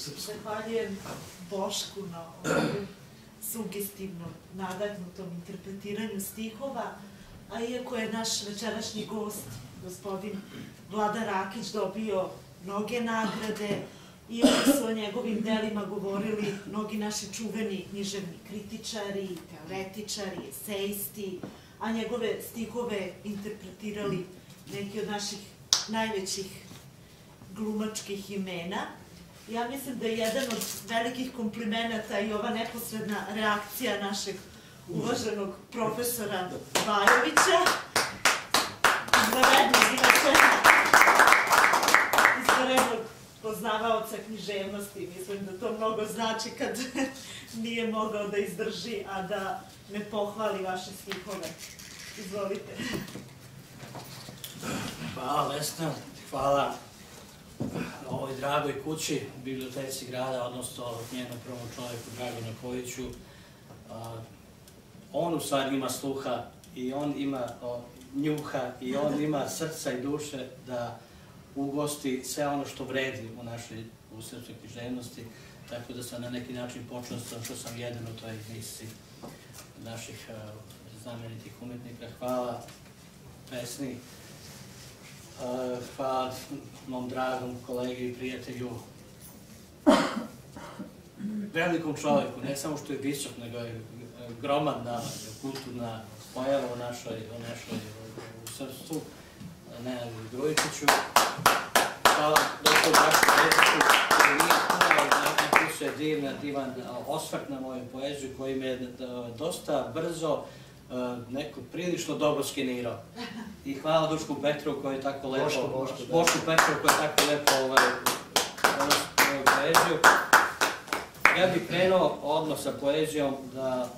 Zahvaljujem Bošku na ovom sugestivnom, nadahnutom interpretiranju stihova, a iako je naš večerašnji gost, gospodin Vlada Rakić, dobio mnoge nagrade, iako su o njegovim delima govorili mnogi naši čuveni književni kritičari, teoretičari, esejisti, a njegove stihove interpretirali neki od naših najvećih glumačkih imena. Ja mislim da je jedan od velikih komplimenata i ova neposredna reakcija našeg uvaženog profesora Bajovića, izvanrednog poznavaoca književnosti. Mislim da to mnogo znači kad nije mogao da izdrži, a da ne pohvali vaše stihove. Izvolite. Hvala Vesna, hvala ovoj dragoj kući, biblioteci grada, odnosno njenom prvom čovjeku Draganu Kojiću. On u stvari ima sluha i on ima njuha i on ima srca i duše da ugosti sve ono što vredi u srpskoj književnosti, tako da sam na neki način počastan što sam jedan u toj misiji naših znamenitih umetnika. Hvala Vesni. Hvala mom dragom kolegi i prijatelju, velikom čovjeku, ne samo što je visok, nego je gromadna kulturna pojava u našoj srpstvu, Nenadu Grujičiću. Hvala doktor Brašku Bečiću, koji nije napisuje divan osvrt na moju poeziju, koji me dosta brzo neko prilično dobro skenirao. I hvala Dušku Petru koji je tako lepo, Bošku Petru koji je tako lepo moju poeziju. Ja bih krenuo odmah sa poezijom da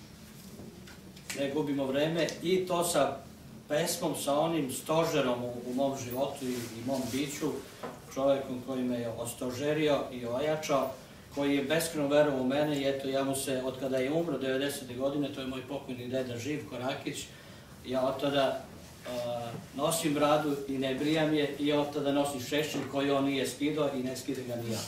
ne gubimo vreme i to sa pesmom, sa onim stožerom u mom životu i mom biću, čovjekom koji me je ostožerio i ojačao, koji je beskreno verovao u mene i eto ja mu se, od kada je umro 90. godine, to je moj pokojni deda Živko Rakić, ja od tada nosim bradu i ne brijam je i od tada nosim šešćelj koji on nije skidao i ne skide ga ni ja.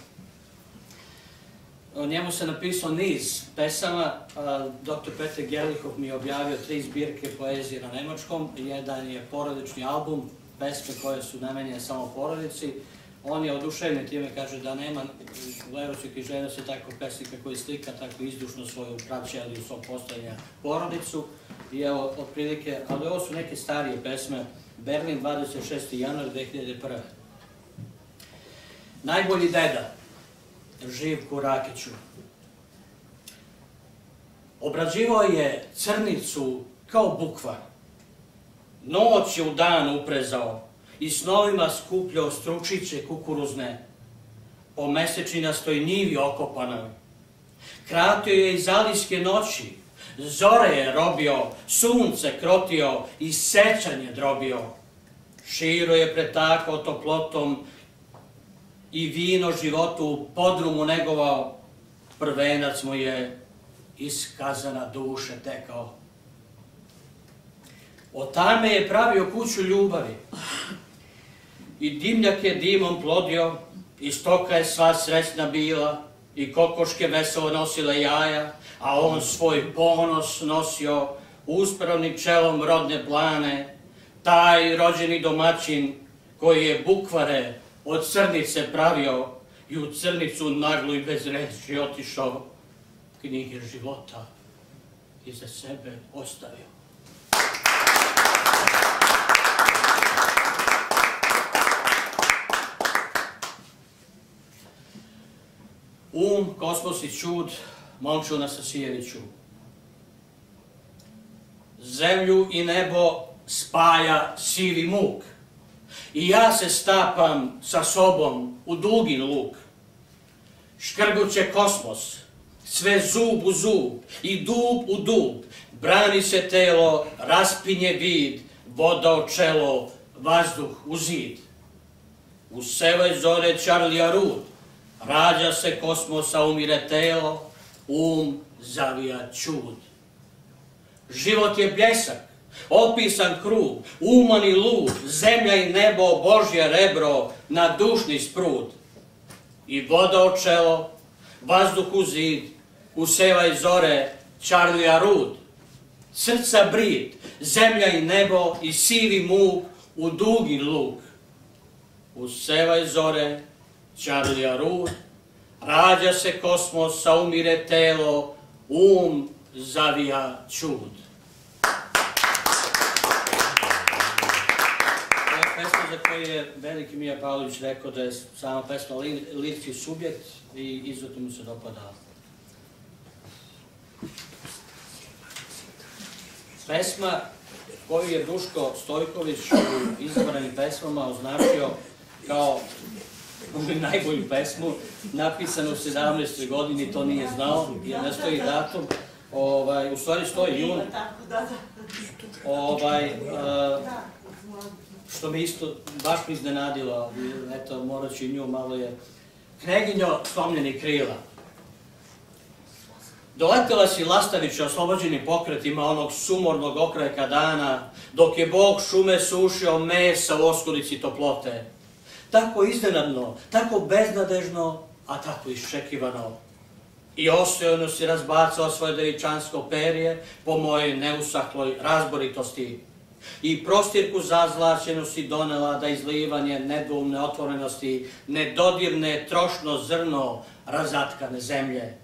O njemu se napisao niz pesama, dr. Peter Gerlichov mi je objavio 3 zbirke poezije na nemačkom, jedan je porodični album, pesme koje su namenjene samo porodici. On je oduševljen time, kaže da nema u evropskoj književnosti tako pesnika koji slika tako izdušno svoju praćelu u svom postojanju porodicu. I evo, otprilike, ali ovo su neke starije pesme, Berlin, 26. januar 2001. Najbolji deda, Živku Rakiću. Obrađivao je crnicu kao bukvar. Noć je u dan uprezao i snovima skupljao stručiće kukuruzne po mesečinastoj njivi okopanoj. Kratio je iz zalijske noći, zore je robio, sunce krotio i sećanje drobio. Širo je pretakao toplotom i vino životu u podrumu negovao, prvenac mu je iz kazana duše tekao. Od tame je pravio kuću ljubavi i dimljak je dimom plodio i stoka je sva srećna bila i kokoške veselo nosile jaja, a on svoj ponos nosio uspravnim čelom rodne plane, taj rođeni domaćin koji je bukvare od crnice pravio i u crnicu naglu i bez reči otišao, knjige života iza sebe ostavio. Kosmos i čud, Momčuna Sasijeviću. Zemlju i nebo spaja sivi muk i ja se stapam sa sobom u dugin luk. Škrguće kosmos, sve zub u zub i dub u dub, brani se telo, raspinje vid, voda o čelo, vazduh u zid. U sevoj zore Čarlija Rud, rađa se kosmosa, umire telo, zavija čud. Život je bljesak, opisan krug, uman i lud, zemlja i nebo, Božje rebro, na dušni sprud. i voda o čelo, vazduh u zid, usevaj zore, Charlija Rud, srca brid, zemlja i nebo i sivi muk u dugi luk. Usevaj zore, Charlija Rud, rađa se kosmos, a umire telo, zavija čud. To je pesma za koju je veliki Mija Pavlović rekao da je sama pesma lirski subjekt i izuzetno mu se dopada. Pesma koju je Duško Stojković u izabranim pesmama označio kao najbolju pesmu, napisano u 17. godini, to nije znao, jer ne stoji datum, u stvari stoji jun, što me isto baš mi iznenadilo, eto, morat ću i nju malo je. Kneginjo slomljenih krila. Doletela si Lastavića oslobođenim pokretima onog sumornog okrajka dana, dok je Bog šume sušio mesa u oskudici toplote. Tako iznenadno, tako beznadežno, a tako iščekivano. I ostojno si razbacao svoje devičansko perje po mojoj neusahloj razboritosti. I prostirku zazlaćenu si donela da izlivanje nedvoumne otvorenosti ne dodirne trošno zrno razatkane zemlje.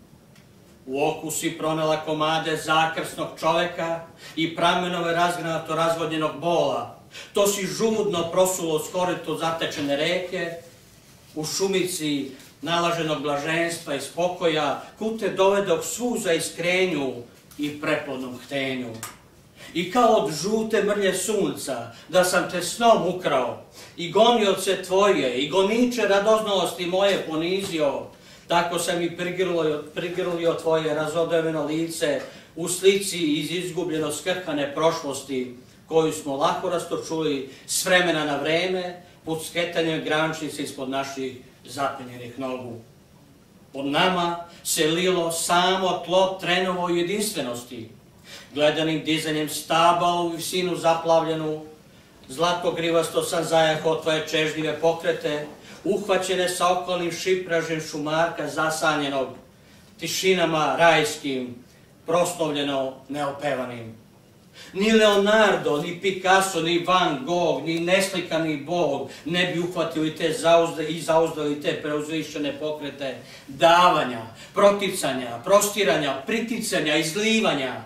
U oku si pronela komade zakrsnog čoveka i pramenove razgranato razvodnjenog bola. To si žudno prosulo s korito zatečene reke, u šumici nalaženog blaženstva i spokoja, kud te dovedog svu za iskrenju i preplodnom htenju. I kao od žute mrlje sunca, da sam te snom ukrao, i gonioce tvoje, i goniče radoznalosti moje ponizio, tako sam i prigrlio tvoje razodeveno lice u slici iz izgubljeno skrhane prošlosti, koju smo lako rastočuli s vremena na vreme, pod sketanjem grančnice ispod naših zapenjenih nogu. Pod nama se lilo samo tlo trenovo jedinstvenosti, gledanim dizanjem staba u visinu zaplavljenu, zlatko grivasto sam zajahao tvoje čežljive pokrete, uhvaćene sa okolnim šipražem šumarka zasanjenog, tišinama rajskim, proslovljeno neopevanim. Ni Leonardo, ni Picasso, ni Van Gogh, ni neslikani Bog ne bi uhvatili i zauzdali te preuzvišene pokrete davanja, proticanja, prostiranja, priticanja, izlivanja.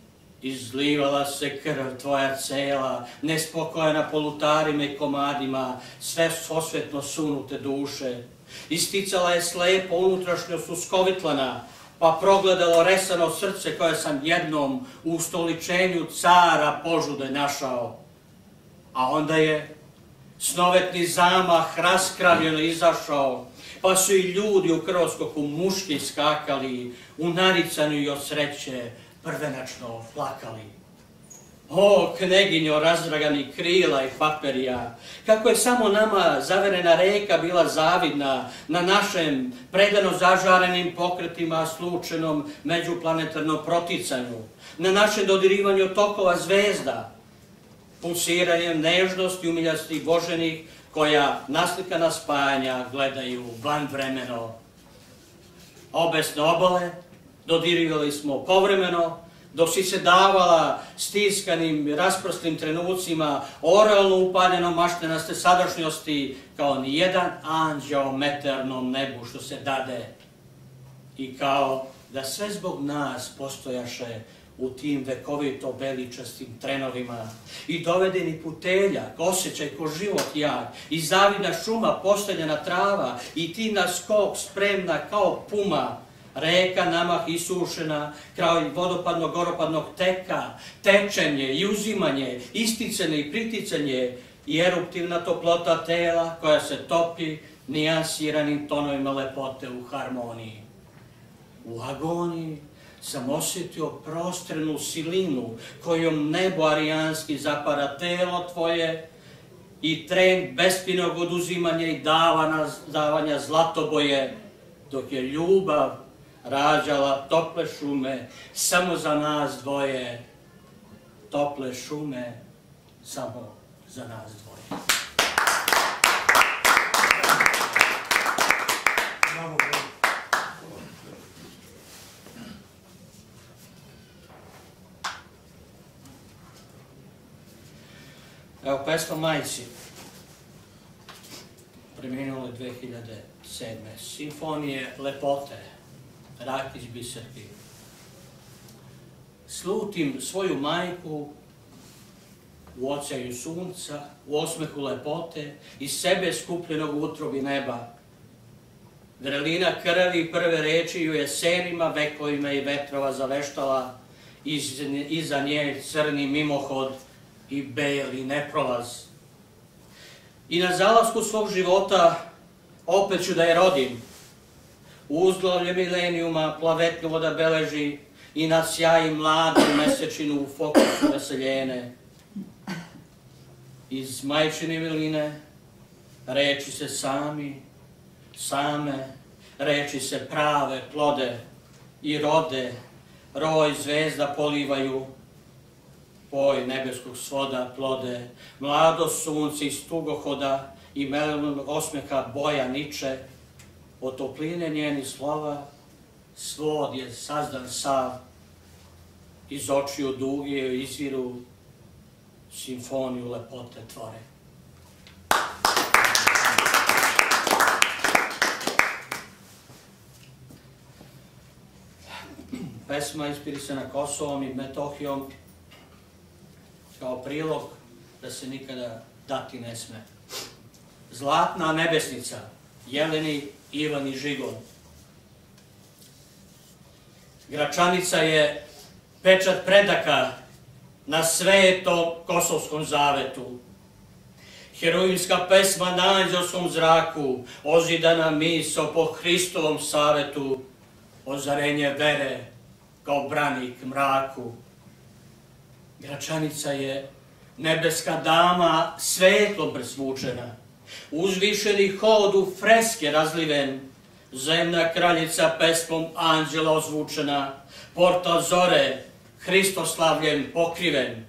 Izlivala se krv tvoja cela, nespokojena po lutarima i komadima, sve osvetno sunute duše. Isticala je slepo unutrašnjost uskovitlana, pa progledalo resano srce koje sam jednom u ustoličenju cara požude našao. A onda je snovetni zamah raskravljeno izašao, pa su i ljudi u krvoskoku muški skakali, u naricanju i od sreće prvenačno plakali. O, kneginjo razdraganih krila i paperija, kako je samo nama zaverena reka bila zavidna na našem predano zažarenim pokretima slučenom međuplanetarnom proticanju, na našem dodirivanju tokova zvezda, pulsiranjem nežnosti umiljastih boženih koja naslikana spajanja gledaju vanvremeno. Obesne obale dodirivali smo povremeno, dok si se davala stiskanim, rasprostlim trenucima, oralno upaljeno maštenaste sadašnjosti, kao nijedan anđeo meteornom nebu što se dade. I kao da sve zbog nas postojaše u tim vekovito veličastim trenovima i dovedeni puteljak, osjećaj ko život jak, i zavidna šuma postavljena trava, i ti na skok spremna kao puma, reka namah isušena, kao i vodopadnog goropadnog teka, tečenje i uzimanje, isticanje i priticanje i eruptivna toplota tela koja se topi nijansiranim tonovima lepote u harmoniji. U agoniji sam osjetio prostrenu silinu kojom nebo arijanski zapara telo tvoje i tren bespinog oduzimanja i davanja zlatoboje, dok je ljubav rađala tople šume samo za nas dvoje, tople šume samo za nas dvoje. Slava Bogu. Evo, pesma Majci, preminule 2007. Simfonije lepote, Rakić Biserki. Slutim svoju majku u oceju sunca, u osmehu lepote, iz sebe skupljenog u utrobi neba. Vrelina krvi prve reči ju jesenima, vekovima i vetrova zaveštala, iza nje crni mimohod i beli neprolaz. I na zalasku svog života opet ću da je rodim. U uzglavlje milenijuma plavetnju voda beleži i nad sjaji mladu mesečinu u fokusu veseljene. Iz majčine miline reči se same, reči se prave, plode i rode, roj zvezda polivaju, poj nebeskog svoda plode, mlado sunce iz tugohoda i melenog osmeha boja niče, od topline njenih slova svod je sazdan sav, iz očiju duge izviru simfoniju lepote tvore. Pesma inspirisana Kosovom i Metohijom kao prilog da se nikada dati ne sme. Zlatna nebesnica, Jeleni Ivan i Žigon. Gračanica je pečat predaka na svetom kosovskom zavetu. Heroinska pesma na anđelskom zraku, ozidana misao po Hristovom savetu, ozarenje vere kao branik mraku. Gračanica je nebeska dama svetlo presvučena, uzvišeni hod u freske razliven, zemna kraljica pesmom anđela ozvučena, portal zore Hristoslavljem pokriven.